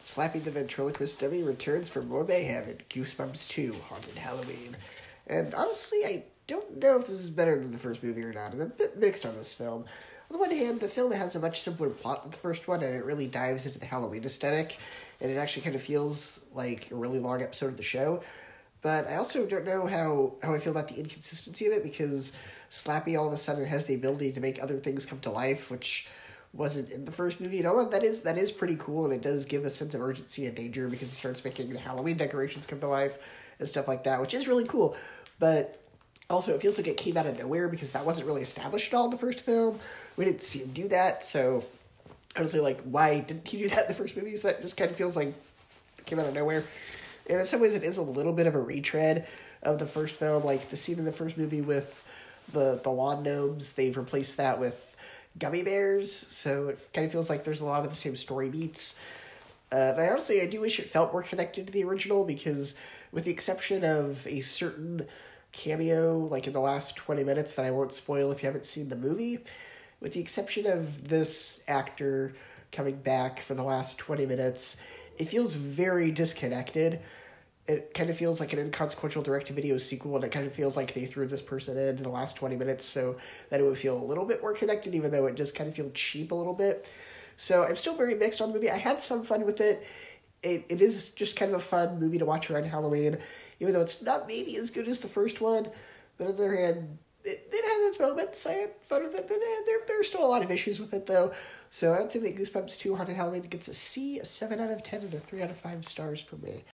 Slappy the Ventriloquist Dummy returns for more mayhem in Goosebumps 2 Haunted Halloween. And honestly, I don't know if this is better than the first movie or not. I'm a bit mixed on this film. On the one hand, the film has a much simpler plot than the first one, and it really dives into the Halloween aesthetic, and it actually kind of feels like a really long episode of the show. But I also don't know how I feel about the inconsistency of it, because Slappy all of a sudden has the ability to make other things come to life, which wasn't in the first movie. You know what? That is pretty cool, and it does give a sense of urgency and danger because it starts making the Halloween decorations come to life and stuff like that, which is really cool. But also, it feels like it came out of nowhere because that wasn't really established at all in the first film. We didn't see him do that, so honestly, like, why didn't he do that in the first movie? So that just kind of feels like it came out of nowhere. And in some ways, it is a little bit of a retread of the first film. Like, the scene in the first movie with the lawn gnomes, they've replaced that with gummy bears, so it kind of feels like there's a lot of the same story beats. And I do wish it felt more connected to the original, because with the exception of a certain cameo, like in the last 20 minutes that I won't spoil if you haven't seen the movie, with the exception of this actor coming back for the last 20 minutes, it feels very disconnected. It kind of feels like an inconsequential direct-to-video sequel, and it kind of feels like they threw this person in the last 20 minutes so that it would feel a little bit more connected, even though it just kind of feels cheap a little bit. So I'm still very mixed on the movie. I had some fun with it. It is just kind of a fun movie to watch around Halloween, even though it's not maybe as good as the first one. But on the other hand, it has its moments. I had fun with it. There's still a lot of issues with it, though. So I would say that Goosebumps 2 Haunted Halloween gets a C, a 7 out of 10, and a 3 out of 5 stars for me.